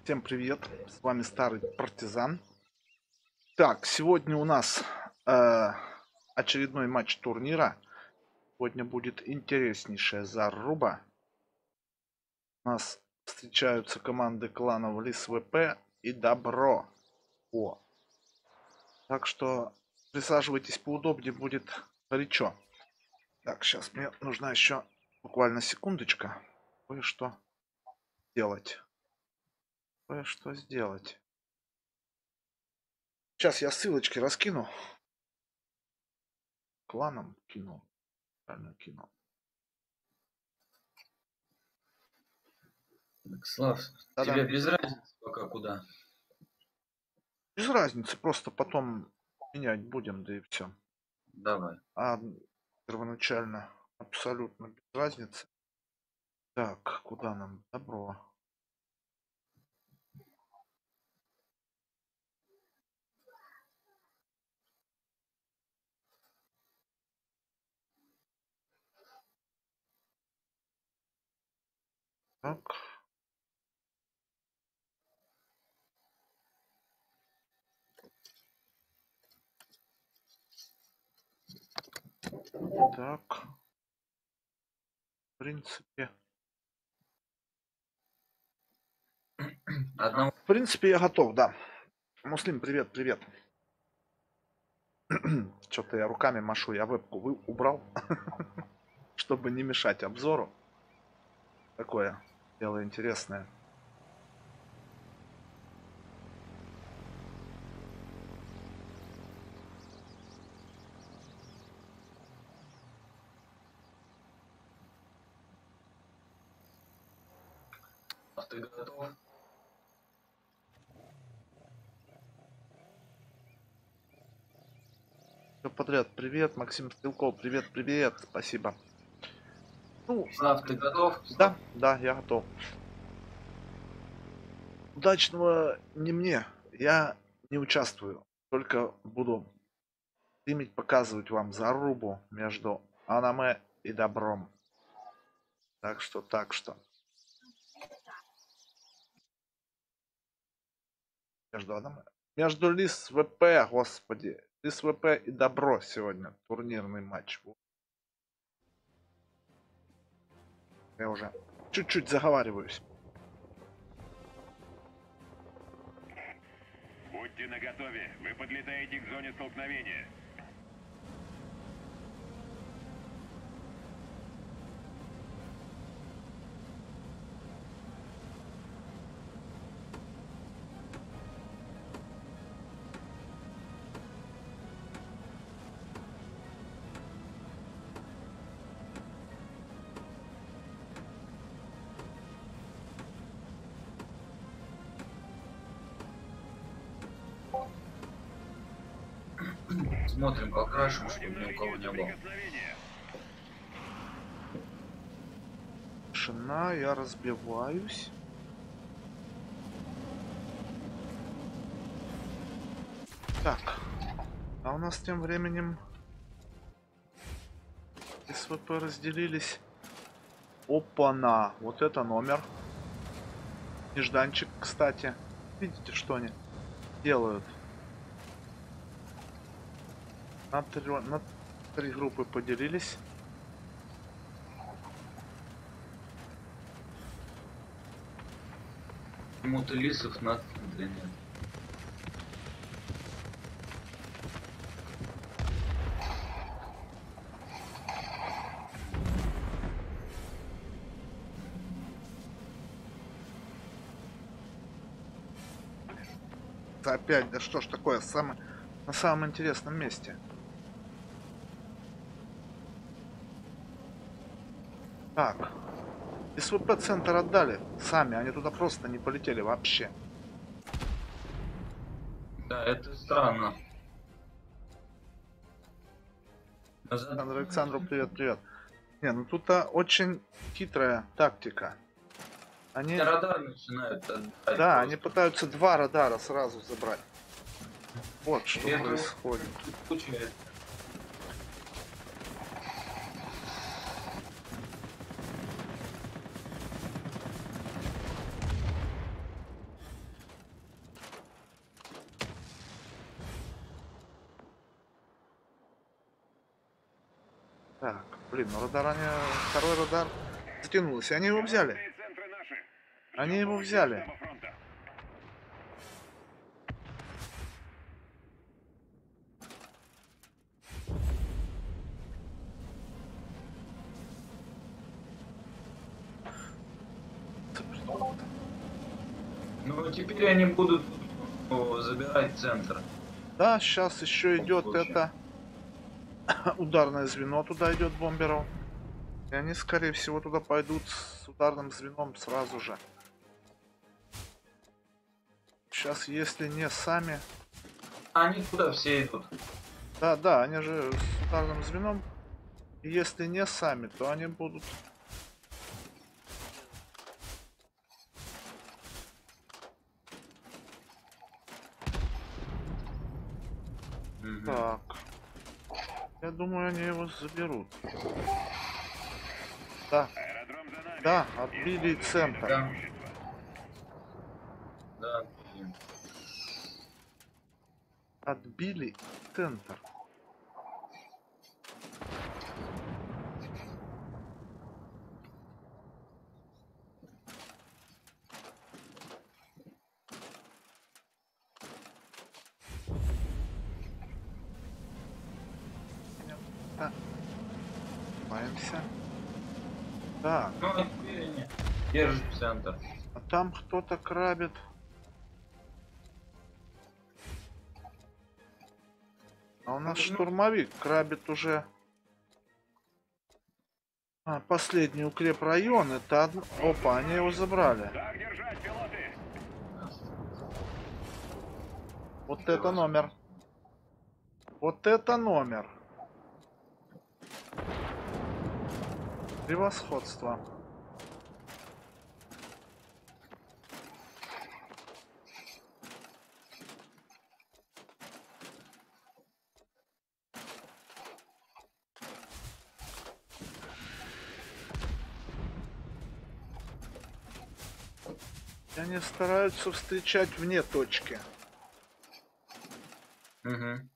Всем привет, с вами Старый Партизан. Так, сегодня у нас э, очередной матч турнира. Сегодня будет интереснейшая заруба. У нас встречаются команды кланов Лис ВП и Добро. О. Так что присаживайтесь поудобнее, будет горячо. Так, сейчас мне нужна еще буквально секундочка. Кое-что сделать. Кое-что сделать. Сейчас я ссылочки раскину. Кланом кинул. Правильно кинул. Слав, Да-да. тебе без разницы пока куда? Без разницы, просто потом менять будем, да и все. Давай. А первоначально абсолютно без разницы. Так, куда нам? Добро. Так. Так. В принципе. Одного. В принципе, я готов, да. Муслим, привет, привет. Что-то я руками машу, я вебку убрал, чтобы не мешать обзору. Такое дело интересное. Ты готов? Все подряд. Привет, Максим Стрелков. Привет, привет. Спасибо. Ну, Слав, ты готов? да, да, я готов. Удачного не мне. Я не участвую. Только буду стримить, показывать вам зарубу между аниме и добром. Так что. Между аниме. Между Лис ВП, господи. Лис ВП и добро сегодня. Турнирный матч. Я уже чуть-чуть заговариваюсь. Будьте наготове, вы подлетаете к зоне столкновения. Смотрим по крашу, чтобы ни у кого не было. Прикосновение. Тишина, я разбиваюсь. Так. А у нас тем временем СВП разделились. Опа-на! Вот это номер. Нежданчик, кстати. Видите, что они делают? На три группы поделились. Почему-то лисов на центре нет. Опять, да что ж такое, на самом интересном месте. Так. СВП центр отдали сами, они туда просто не полетели вообще. Да, это странно. Александру привет, привет. Не, ну тут очень хитрая тактика. Они... Радар начинают отдать. Да, просто. они пытаются два радара сразу забрать. Вот что Это происходит. Получается. Так, блин, ну радар они... Второй радар затянулся. Они его взяли. Командные центры наши. Они Ждем его помощи взяли. штаба фронта. Ну, теперь они будут забирать центр. Да, сейчас еще идет случае. это ударное звено, туда идет бомберов. И они, скорее всего, туда пойдут с ударным звеном сразу же. Сейчас, если не сами... Они куда все идут? Да, да, они же с ударным звеном. И если не сами, то они будут... Мгм. Так. Я думаю, они его заберут. Да, Аэродром за нами. да, отбили центр. Да. Да, блин. Отбили центр. Да. Боимся. Так, Ну, а теперь они держат центр. а там кто-то крабит. А у нас Ну, штурмовик крабит уже последний укрепрайон. Это одно... Опа, они его забрали. Так держать, пилоты. Вот это номер. Вот это номер. Превосходство. И они стараются встречать вне точки. Угу.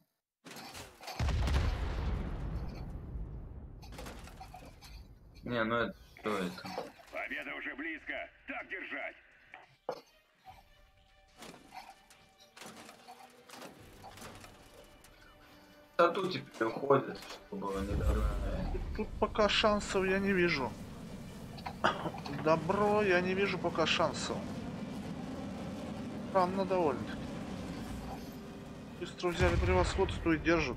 Не, ну это что это? Победа уже близко. Так держать. Тату теперь уходит, чтобы не догнали. Тут пока шансов я не вижу. Добро, я не вижу пока шансов. Странно довольно-таки. Быстро взяли превосходство и держат.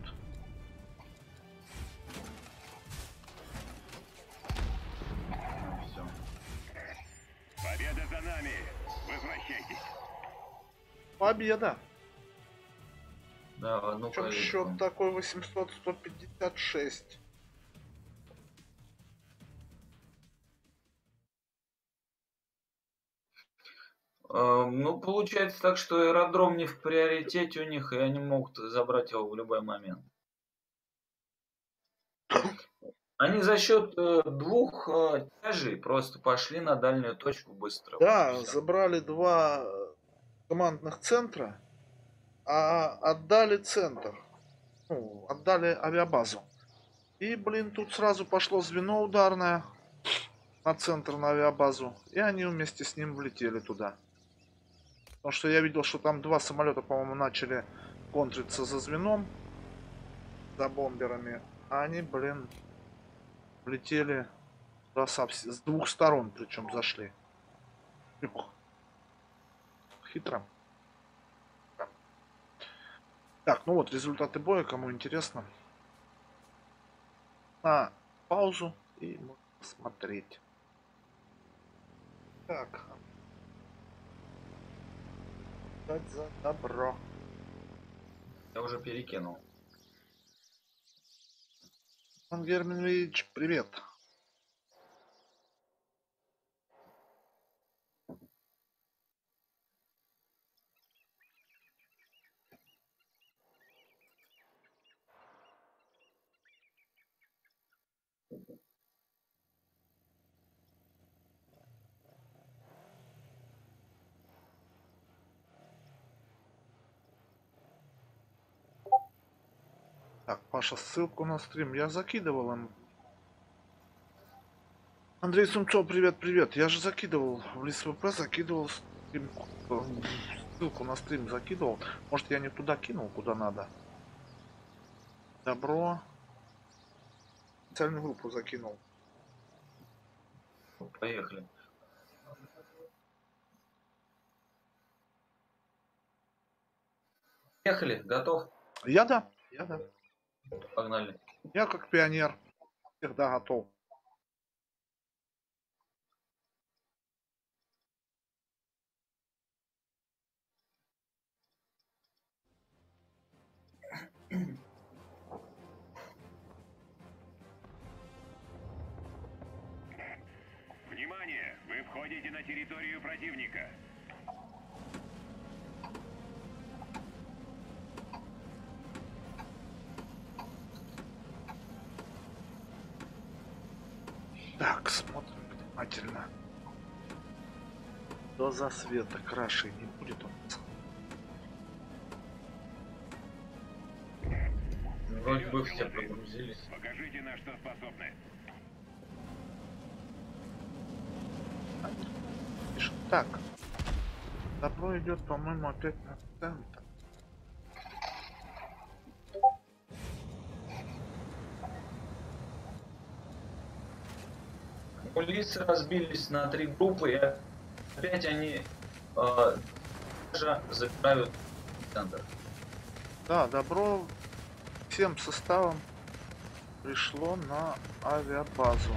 Ну, все. Победа за нами. Возвращайтесь. Победа. Да, в одну Причем калитку. счет такой 800-156. Ну, получается так, что аэродром не в приоритете у них, и они могут забрать его в любой момент. Они за счет двух тяжей просто пошли на дальнюю точку быстро. Да, Вот и всё. забрали два командных центра, а отдали центр. Ну, отдали авиабазу. И, блин, тут сразу пошло звено ударное на центр, на авиабазу. И они вместе с ним влетели туда. Потому что я видел, что там два самолета, по-моему, начали контриться за звеном, за бомберами. А они, блин, влетели туда с двух сторон, причем зашли. Ух, хитро. Так, ну вот результаты боя, кому интересно. На паузу и можно посмотреть. Так. Дать за добро. Я уже перекинул. Германович, привет. Так, Паша, ссылку на стрим я закидывал им Андрей Сумцов, привет, привет. Я же закидывал в ЛСВП, закидывал ссылку на стрим закидывал. Может, я не туда кинул, куда надо. Добро. Специальную группу закинул. Поехали. Поехали, готов? Я да. Я да. Погнали. Я как пионер. Всегда готов. Внимание! Вы входите на территорию противника. Так, смотрим внимательно. До засвета краши не будет у нас. Вроде бы все прогрузились. Покажите, на что способны. Пишет. Так. Добро идет, по-моему, опять на центр. Улицы разбились на 3 группы, и опять они забирают центр. Да, добро всем составом пришло на авиабазу.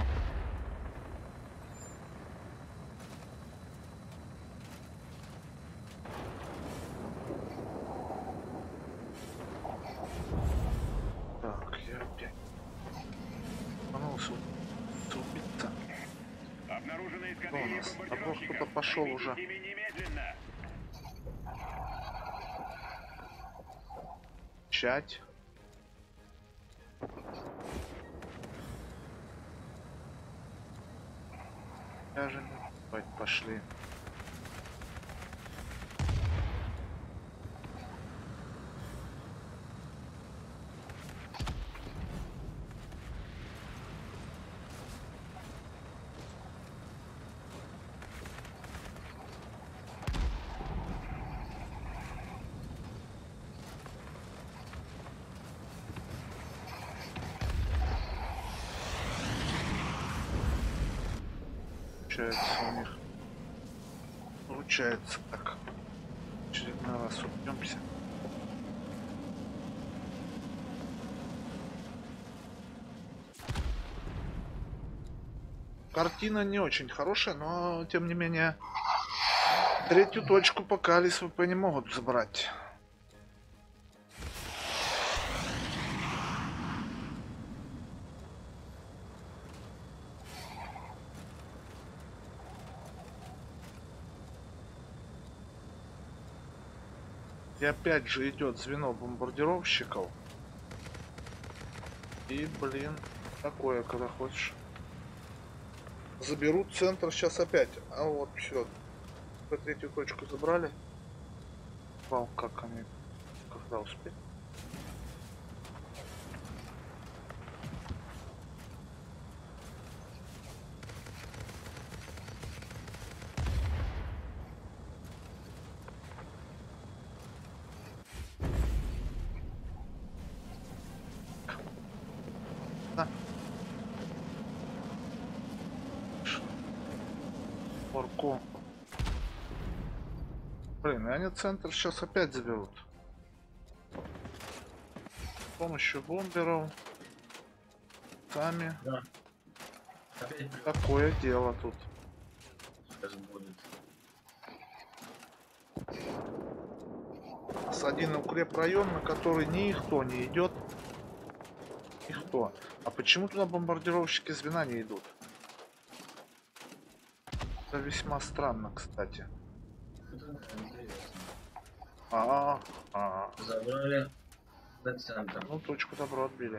Так, я опять убийца. Обнаружена Кто у эскадрилья нас? Добро бомбардировщиков. кто-то пошел Займитесь уже. ими немедленно. Чать. Даже не спать пошли. Получается у них. Получается так. Очередной раз убьемся. Картина не очень хорошая, но тем не менее третью точку пока ЛСВП не могут забрать. И опять же идет звено бомбардировщиков. И, блин, такое, когда хочешь. Заберут центр сейчас опять. А вот все. По третью точку забрали. Вау, как они. Когда успели? На. Порку. Блин, и они центр сейчас опять заберут. С помощью бомберов. Сами. Да. Опять Такое дело тут. сейчас будет. С один укрепрайон, на который никто не идет. Никто. А почему туда бомбардировщики звена не идут? Это весьма странно, кстати. Это интересно. А. Забрали до центра. Ну, точку добро отбили.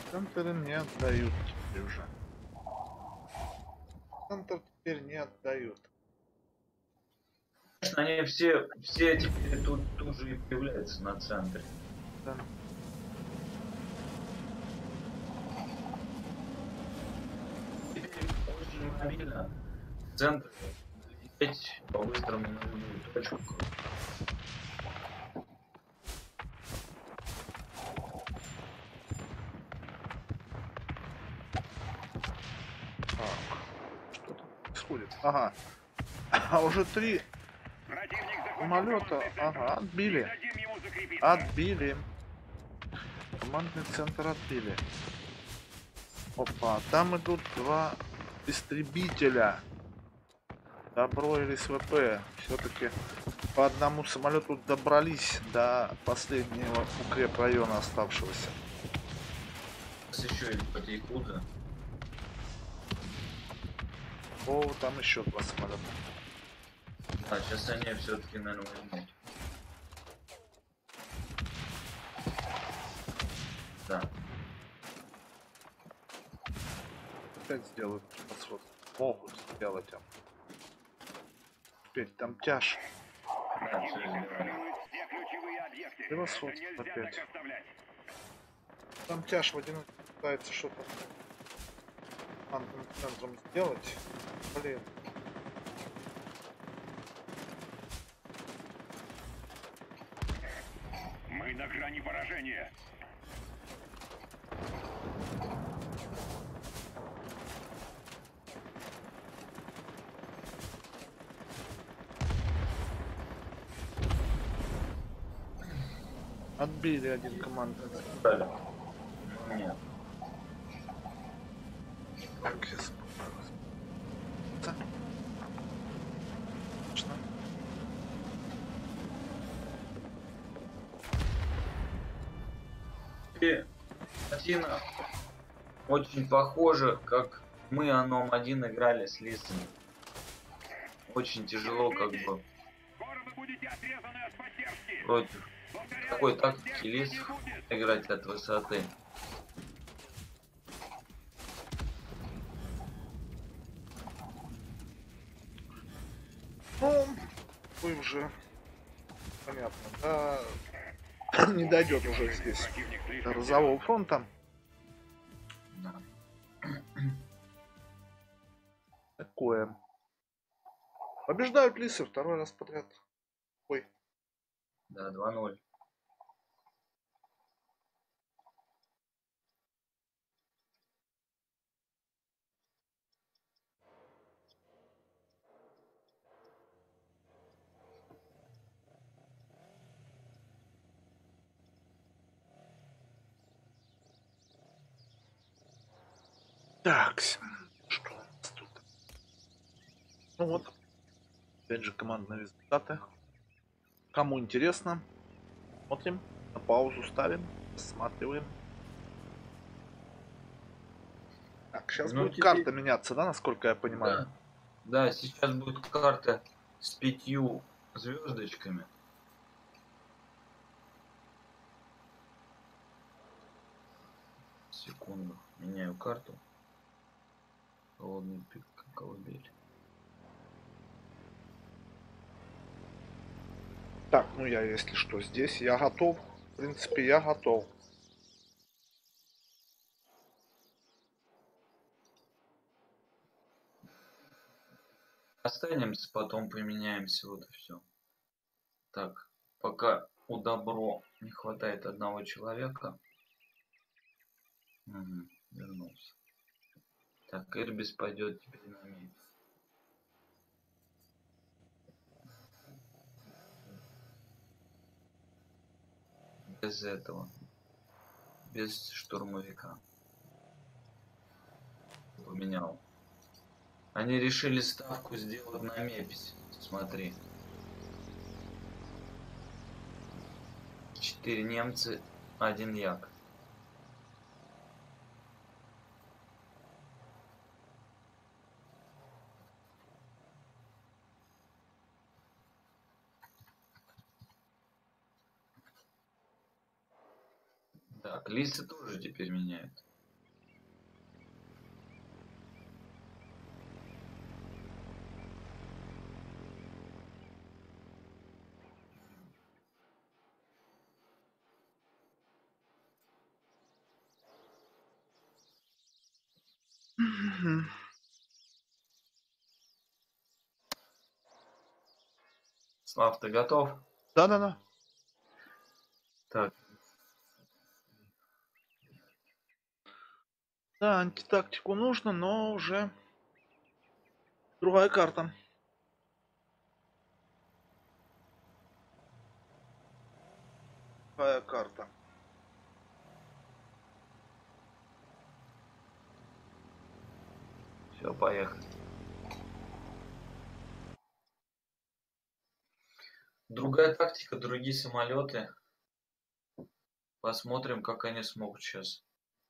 Центры не отдают теперь уже. Центр теперь не отдают. Конечно, они все теперь тут же и появляются на центре. Да. Теперь очень мобильно. Центр лететь по-быстрому на любую точку. Так, что там происходит? Ага. А уже 3 Противник захватил самолета. командный центр. Ага, Не отбили. дадим ему закрепиться. Отбили. Командный центр отбили. Опа, там идут 2 истребителя. Добро или СВП. Все-таки по одному самолету добрались до последнего укрепрайона оставшегося. Сейчас еще идет Якудза. О, там еще 2 самолета. А сейчас они все-таки, наверное, возьмут. Да. Опять сделают превосход. Могут сделать там. Опять там тяж. Да, все сделали. Контролирует все ключевые объекты. Превосходство Это нельзя опять. так оставлять. Там тяж в одиночку пытается что-то командным центром сделать. Блин. Мы на грани поражения. Отбили один командный центр. Брали. Ну, нет. Так, я справлюсь. Да. Точно. И картина очень похожа, как мы Аном 1 играли с Лисами. Очень тяжело, как бы, Скоро вы будете отрезаны от поддержки. против Повторяю, такой тактики поддержки Лисов не будет. играть от высоты. Ну, вы уже понятно, да, не дойдет уже здесь Противник до слишком Розового фронта. Да. Такое. Побеждают лисы 2-й раз подряд. Ой, Да, 2-0. так, что у нас тут? Ну вот, опять же командные результаты. Кому интересно, смотрим, на паузу ставим, рассматриваем. Так, сейчас Ну, будет теперь- карта меняться, да, насколько я понимаю? Да. Да, сейчас будет карта с 5 звездочками. Секунду. Меняю карту. Холодный пик, колыбель. Так, ну я, если что, здесь, я готов. В принципе, я готов. Останемся, потом поменяемся, вот и все. Так, пока у Добро не хватает одного человека. Угу, вернулся. Так, Ирбис пойдет теперь на мид. Без этого. Без штурмовика. Поменял. Они решили ставку сделать на мепись. Смотри. 4 немцы, 1 як. Так, лисы тоже теперь меняют. Слав, ты готов? Да-да-да. Так, Да, антитактику нужно, но уже другая карта. Другая карта. все, поехали. Другая тактика, другие самолеты. Посмотрим, как они смогут сейчас.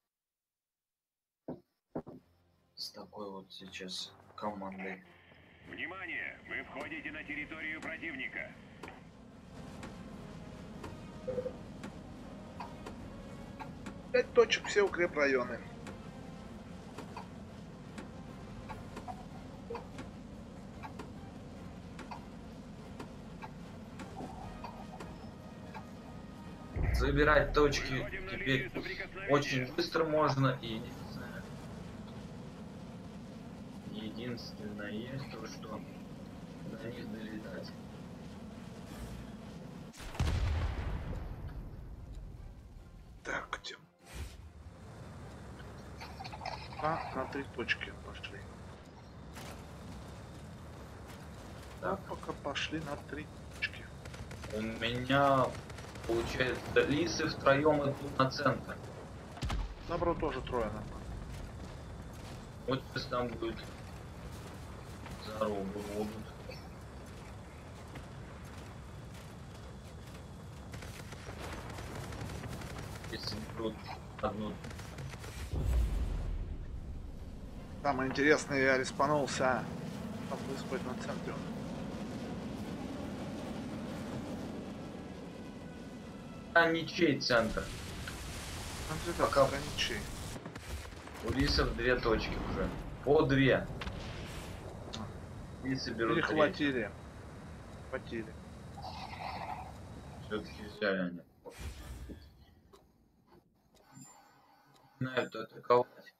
С такой вот сейчас командой. Внимание! Вы входите на территорию противника. Пять точек, все укрепрайоны. Забирать точки Выходим на теперь линию соприкосновения. очень быстро можно. И единственное, то, что до них долетать. Так, где? На 3 точки пошли. Да, Так, пока пошли на 3 точки. у меня получается лисы втроем идут на центр. Добро тоже трое нам. Вот сейчас там будет здорово будут. Если берут одну. Самое интересное, я респанулся. Там выспать на центре. А ничей центр. Центре, да, Пока. граничей. У лисов 2 точки уже. По 2. Лисы берут третью. Перехватили. Хватили. Все-таки взяли они. Начинают атаковать.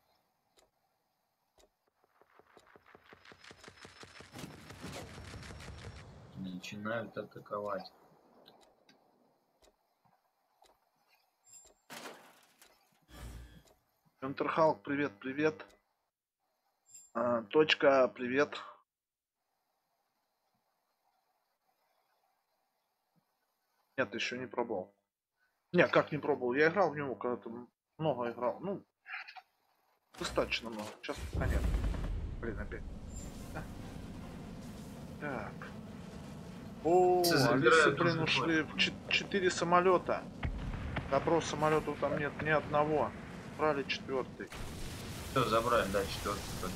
Начинают атаковать. Контрхалк, привет, привет. Точка, привет. Нет, еще не пробовал. Не, как не пробовал? Я играл в него когда-то много играл. Ну, достаточно много. Сейчас пока нет. Блин, опять. Так. О, Алисы, блин, ушли в 4 самолета. Добро, самолетов там нет ни одного. Брали 4-й. Все, забрали, да, 4-й.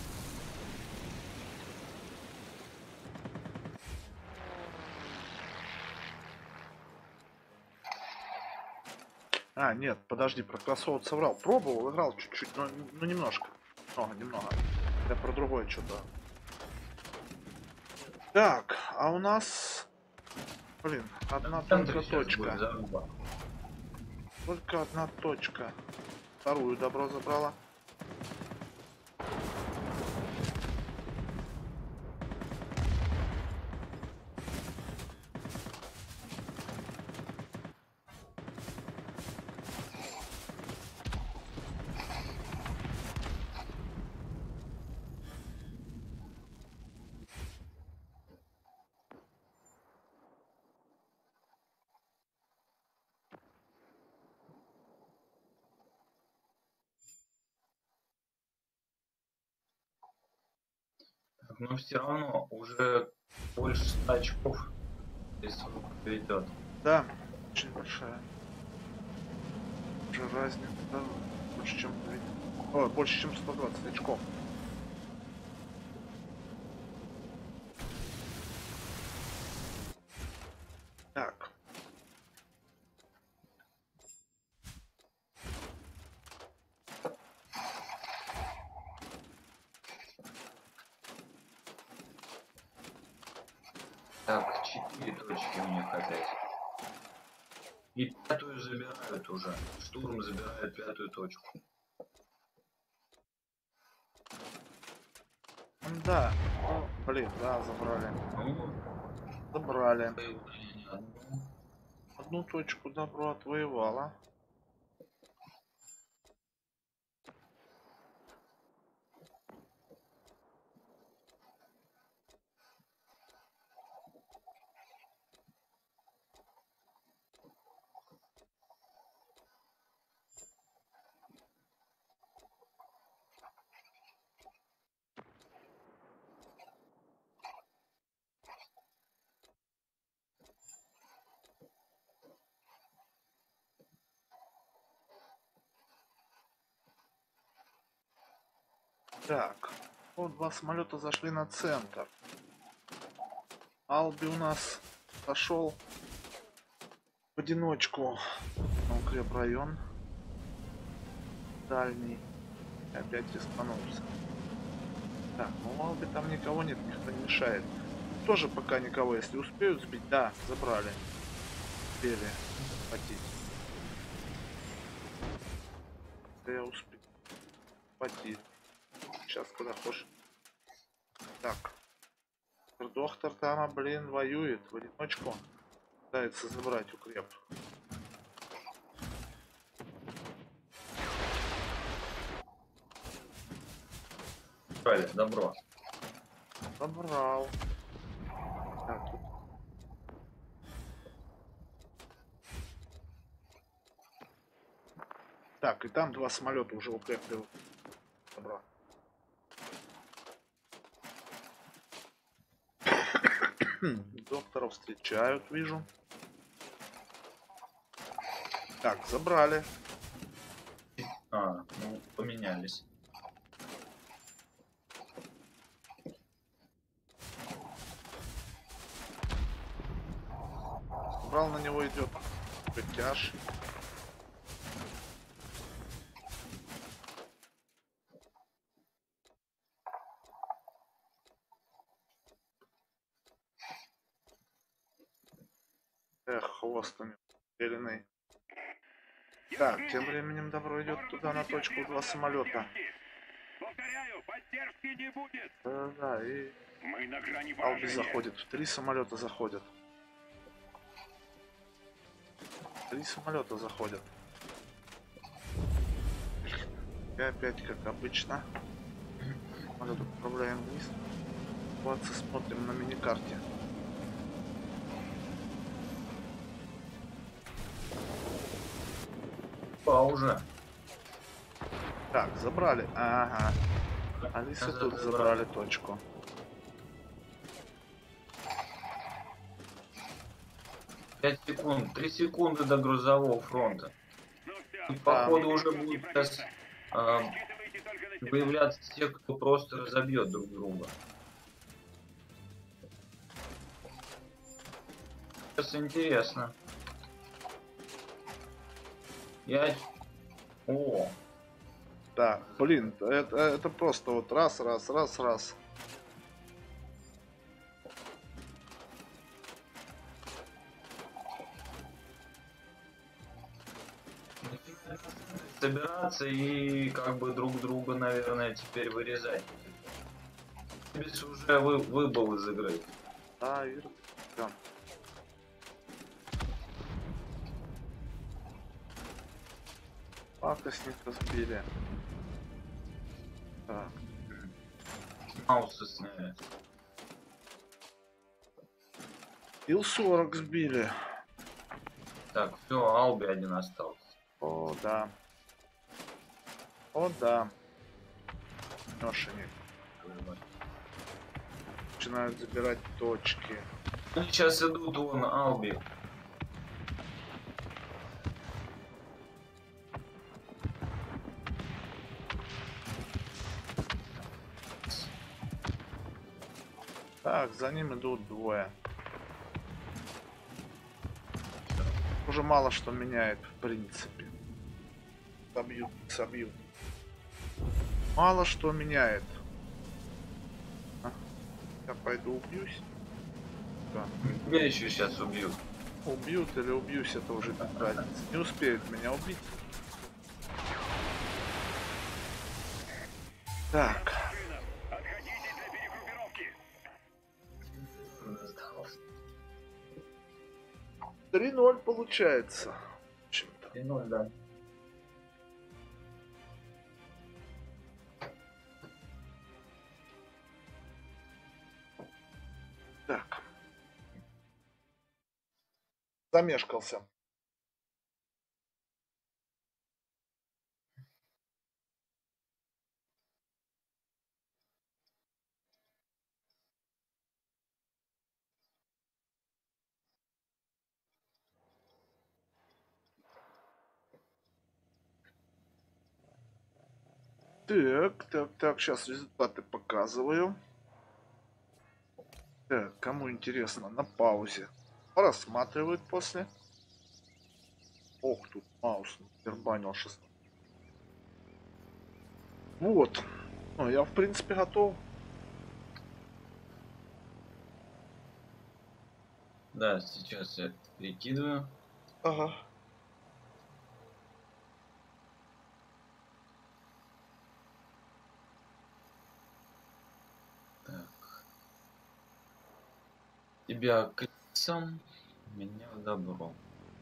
Нет, подожди, про кроссовод соврал. Пробовал, играл чуть-чуть, но немножко. Немного. Я про другое что-то. Так, а у нас... Блин, одна только точка. Только одна точка. Вторую добро забрала. Но все равно уже больше 100 очков, если он поведет. Да, очень большая. Уже разница, да, больше чем... Ой, больше чем 120 очков. Так. Так, 4 точки у них опять. И 5-ю забирают уже. Штурм забирает 5-ю точку. Да. Ну, блин, да, забрали. Ну, Забрали. появление одно. Одну точку добро отвоевала. Так. Вот два самолета зашли на центр. Алби у нас пошел в одиночку на укрепрайон. Дальний. И опять респанулся. Так, ну у Алби там никого нет, никто не мешает. Тоже пока никого, если успеют сбить, да, забрали. Успели хватить. Я успел. Хватит. Сейчас куда хочешь. Так. Доктор там, блин, воюет в одиночку. Пытается забрать укреп. Правильно, добро. Забрал. Так, тут. Так, и там два самолета уже укрепили. Забрал. Доктора встречают, вижу. Так, забрали. А, ну, поменялись. Брал, на него идет тяж. Эх, хвост у него зеленый. Так, тем временем добро идет туда на точку два самолета. Повторяю, поддержки не будет. Да, и Мы на грани Алби поражения. заходит. Три самолета заходят. Три самолета заходят. И опять, как обычно, самолет отправляем вниз. Ситуацию смотрим на миникарте. Уже. Так, забрали. Ага. Алиса тут забрали точку. Пять секунд, 3 секунды до грузового фронта. Ну все, И походу уже будут сейчас рассчитывайте только на себя. появляться те, кто просто разобьет друг друга. Сейчас интересно. О, Да, блин, это просто вот раз. собираться и как бы друг друга, наверное, теперь вырезать. Без уже выбыл из игры. Да, Ир. Да. Пакостника сбили. Так. Маусы сняли. Ил-40 сбили. Так, все, Алби один остался. О, да. О, да. Ношенек. Начинают забирать точки. Сейчас идут вон Алби. Так, за ним идут двое. Уже мало что меняет, в принципе. Собьют. Мало что меняет. Я пойду убьюсь. Да. Меня еще сейчас убьют. Убьют или убьюсь, это уже без разницы. Не успеют меня убить. Так. Отходите для 3-0 получается. В общем-то. 3-0, да. Так. Замешкался. Так, сейчас результаты показываю. Так, кому интересно, на паузе. Рассматривают после. Ох, тут маус дербанил 16. Вот. Ну, я, в принципе, готов. Да, сейчас я это перекидываю. Ага. Так. Тебя крысом, меня в добро.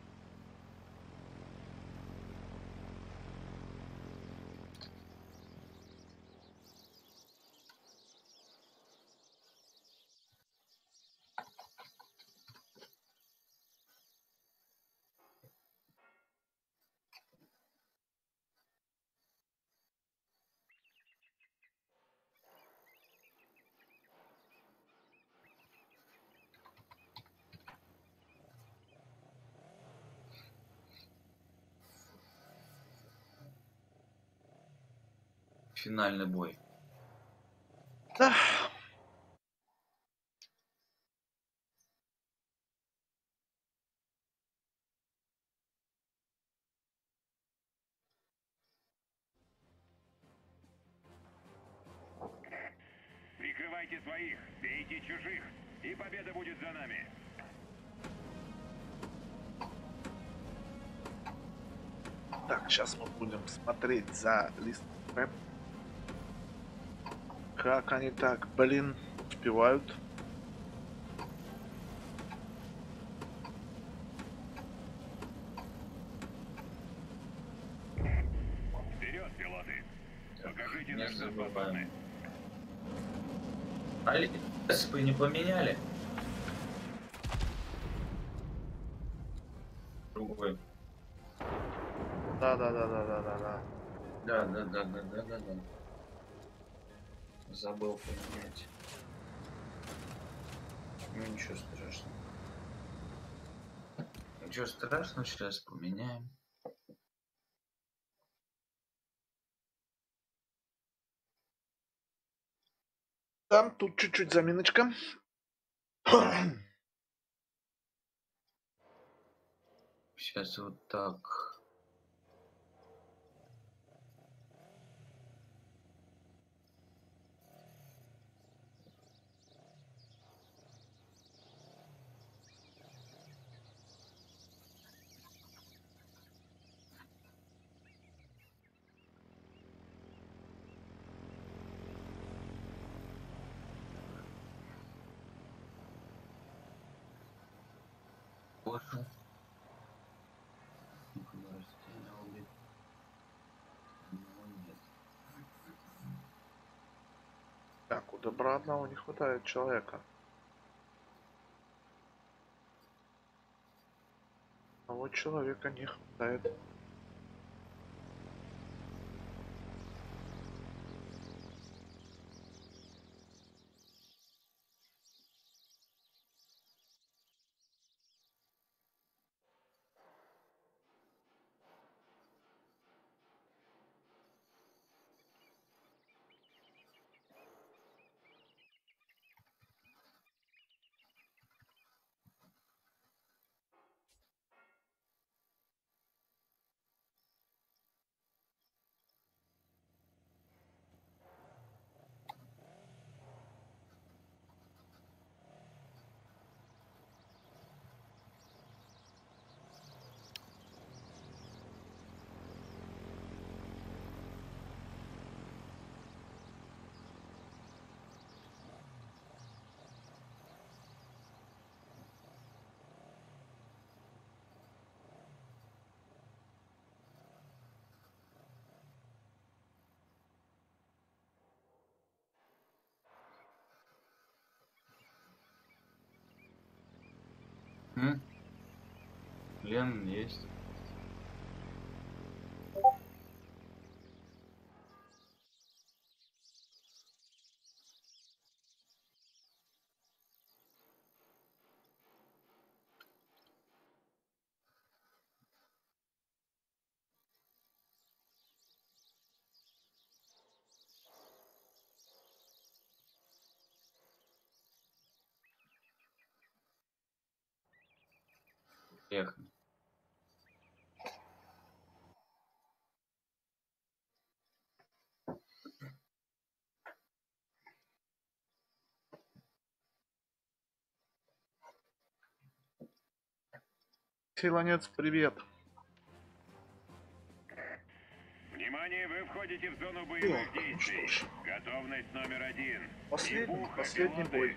Финальный бой. Да. Прикрывайте своих, бейте чужих, и победа будет за нами. Так, сейчас мы будем смотреть за лист рэп. Как они так, блин, успевают. Вперед, пилоты! Покажите, Не на что забываем. способны. Алиспы не поменяли? Другой. Да. Да. Забыл поменять. Ну ничего страшного. Ничего страшного, сейчас поменяем. Там тут чуть-чуть заминочка. Сейчас вот так. Боже. Никуда растения убит. Одного нет. Так, у добра одного не хватает человека. Одного человека не хватает. Угу. Лен есть. Ехали. Силанец, привет. Внимание, вы входите в зону Так, боевых ну действий. что ж, Готовность номер 1. последний бой.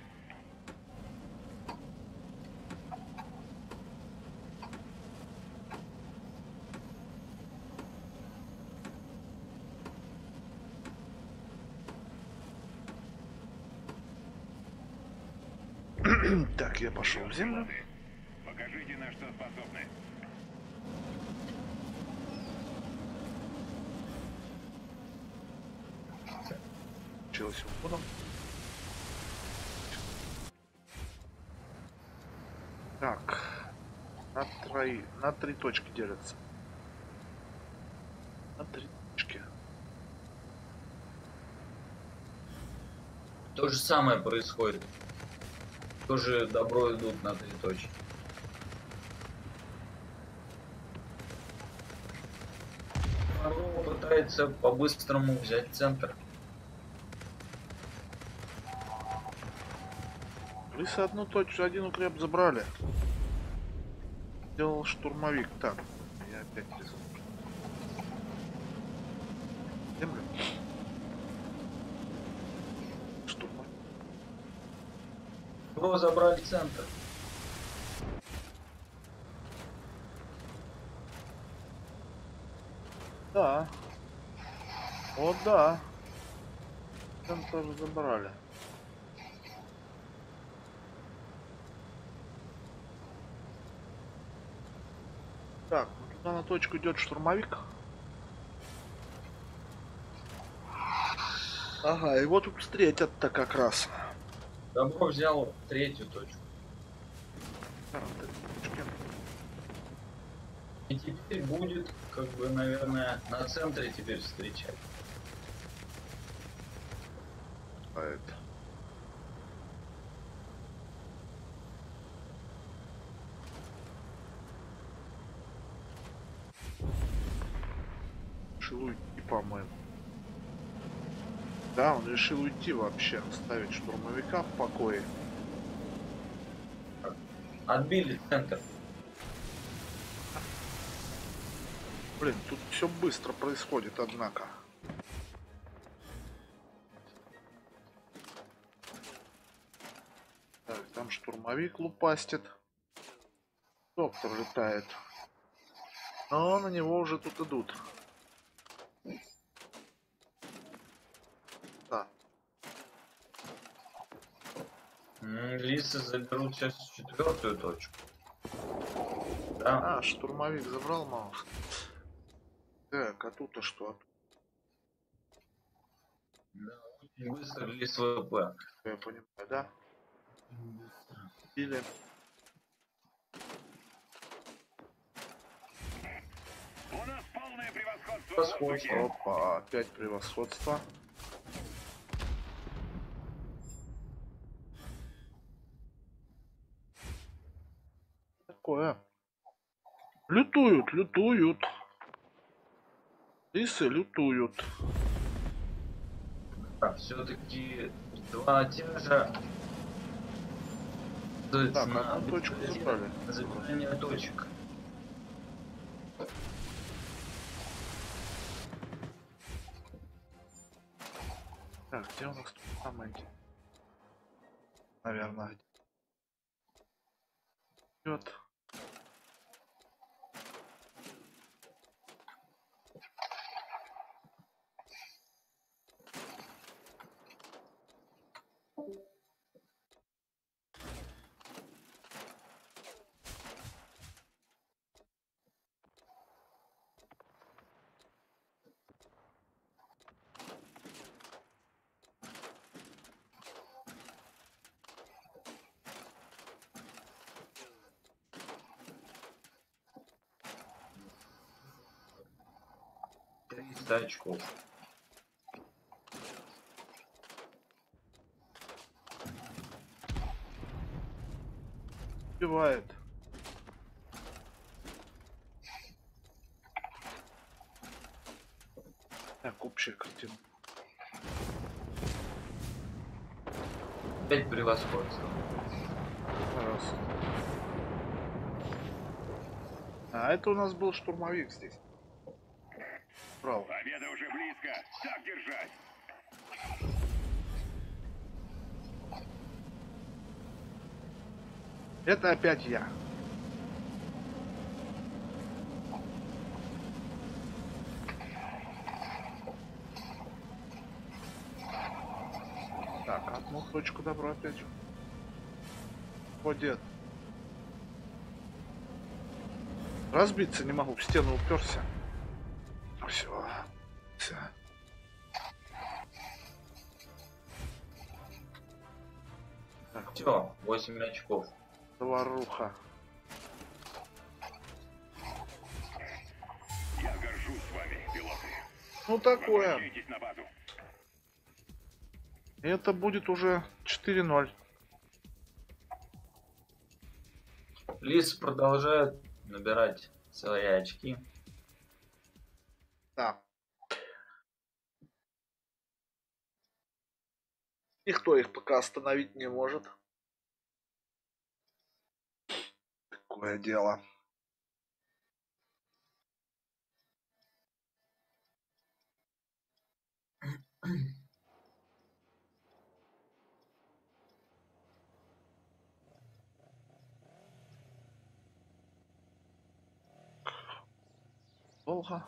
Так, я пошел в землю. Покажите, на что способны. Училась уходом. Так, на три точки делятся. На три точки. То же самое происходит. Тоже добро идут на 3 точки. Добро пытается по-быстрому взять центр. Лисы одну точку, один укреп забрали. Делал штурмовик. Так, я опять рисую. Землю. Штурмовик. Добро забрали центр. Да. Вот да. Там тоже забрали. Так, ну туда на точку идет штурмовик. Ага, его тут встретят-то как раз. Добро взял 3-ю точку. Так, вот эти точки. И теперь будет, как бы, наверное, на центре теперь встречать. А это. Решил уйти, по-моему. Да, он решил уйти вообще, оставить штурмовика в покое. Отбили центр. Блин, тут все быстро происходит, однако. Так, там штурмовик лупастит. Доктор летает. Но на него уже тут идут. Да. Лисы заберут сейчас 4-ю точку. Да. А, штурмовик забрал маус. Так, а тут-то что? Да, очень быстро лис ВП. Я понимаю, да? Или... У нас полное превосходство в Превосходство. воздухе. Опа, опять превосходство. Такое. Лютуют, лютуют. Лисы лютуют. Все-таки 2 тяжа. Так, одну точку забрали. Забирание точек. Так, где у нас тут самое? Наверное, идет. 300 очков. Убивает. Так, общая картина. Опять превосходство. Раз. А это у нас был штурмовик здесь. Право. Победа уже близко. Так держать. Это опять я. Так, одну точку добро опять же. О, дед. Разбиться не могу, в стену уперся. Все. Все. Так, Все, 8 очков. заваруха. Я горжусь вами, пилоты. Ну такое. Возвращайтесь на базу. Это будет уже 4-0. Лис продолжает набирать свои очки. Да. Никто их пока остановить не может. Такое дело. Долго.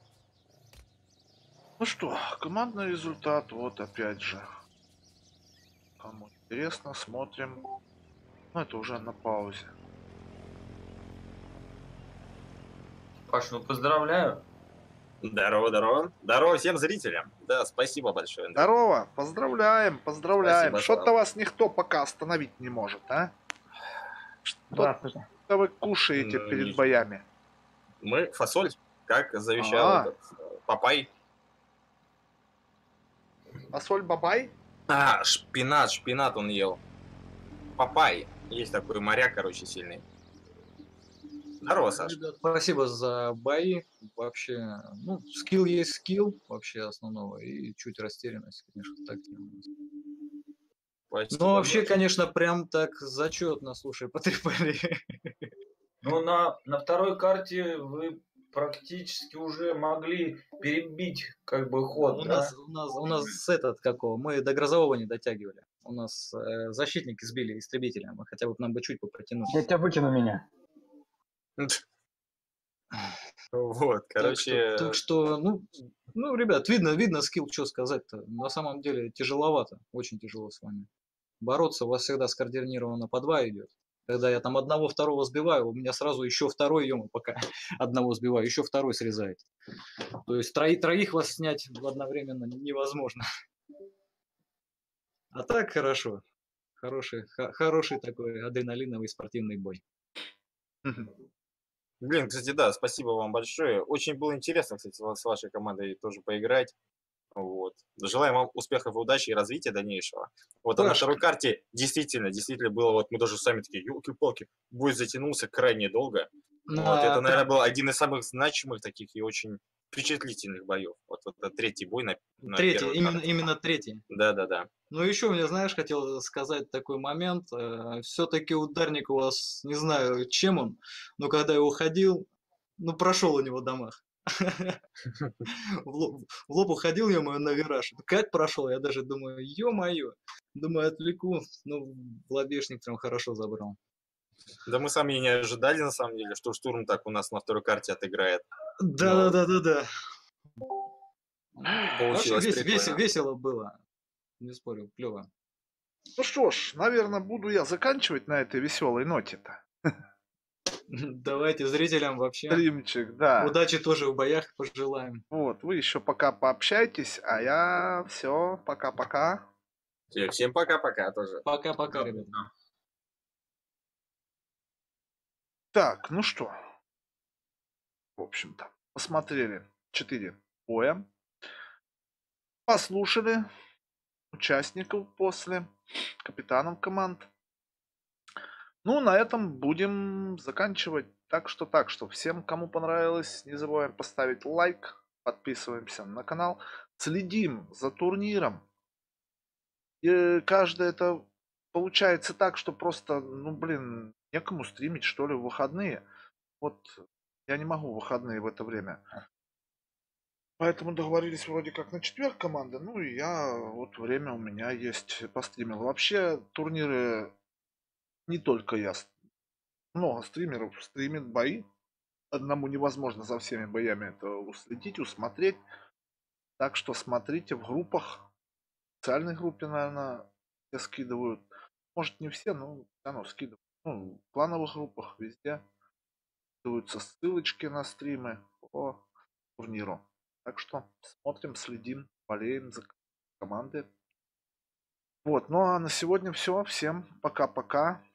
Ну что, командный результат, вот опять же. Кому интересно, смотрим. Ну, это уже на паузе. Паш, ну поздравляю. Здорово, здорово. Здорово всем зрителям. Да, спасибо большое. Андрей. Здорово, поздравляем, поздравляем. Спасибо, Что-то Слава. вас никто пока остановить не может, а? Здравствуйте. Что вы кушаете Ну, перед ничего. боями? Мы фасоль, как завещал А. этот Папай. Фасоль бабай? Шпинат он ел. Папай. Есть такой моряк, короче, сильный. Здорово, Саш. Ребят, спасибо за бои. Вообще, ну, скилл есть скилл, вообще основного, и чуть растерянность, конечно, так. Спасибо Но вообще, большое. конечно, прям так зачетно, слушай, потрепали. Ну, на второй карте вы практически уже могли перебить как бы ход, У да? нас этот, какого, мы до грозового не дотягивали. У нас защитники сбили истребителя, мы хотя бы к нам бы чуть протянули. Я тебя выкину меня. Вот, короче, Так что, ну, ребят, видно скилл, что сказать-то. На самом деле тяжеловато, очень тяжело с вами. Бороться у вас всегда скоординированно по два идет. Когда я там одного, второго сбиваю, у меня сразу еще второй, пока одного сбиваю, еще второй срезает. То есть троих вас снять одновременно невозможно. А так хорошо. Хороший такой адреналиновый спортивный бой. блин, кстати, да, спасибо вам большое. Очень было интересно, кстати, с вашей командой тоже поиграть. Вот. Желаем вам успехов и удачи и развития дальнейшего. Вот, а на Паш. второй карте действительно было, вот мы даже сами такие, елки-палки, бой затянулся крайне долго. Вот, это, наверное, был один из самых значимых таких и очень впечатлительных боев. Вот этот третий бой на Третий, первой именно, карте. именно третий. Да. Ну, еще мне, знаешь, хотел сказать такой момент. Все-таки ударник у вас, не знаю, чем он, но когда я уходил, прошел у него дамаг. В лоб уходил, ё-моё, на вираж. Как прошел? Я даже думаю, ё-моё. Думаю, отвлеку. Ну, лобешник прям хорошо забрал. Да мы сами и не ожидали, на самом деле, что штурм так у нас на второй карте отыграет. Да. Получилось Вообще прикольно. весело было. Не спорю, клево. Ну что ж, наверное, буду я заканчивать на этой веселой ноте-то. Давайте зрителям вообще Стримчик, да. удачи тоже в боях пожелаем. Вот, вы еще пока пообщайтесь, а я все, пока-пока. Всем пока-пока тоже. Пока-пока, ребята. Так, ну что, в общем-то, посмотрели 4 боя. Послушали участников после, капитанов команд. Ну, на этом будем заканчивать. Так что всем, кому понравилось, не забываем поставить лайк, подписываемся на канал, следим за турниром. И каждое это получается так, что просто, ну, блин, некому стримить, что ли, в выходные. Вот я не могу в выходные в это время. Поэтому договорились вроде как на четверг команды. Ну и я, вот время у меня есть, постримил. Вообще турниры не только я. Много стримеров стримит бои. Одному невозможно за всеми боями это уследить, усмотреть. Так что смотрите в группах. В специальной группе, наверное, все скидывают. Может не все, но всё равно скидывают. Ну, в клановых группах везде скидываются ссылочки на стримы по турниру. Так что смотрим, следим, болеем за команды. Вот, ну а на сегодня все. Всем пока-пока.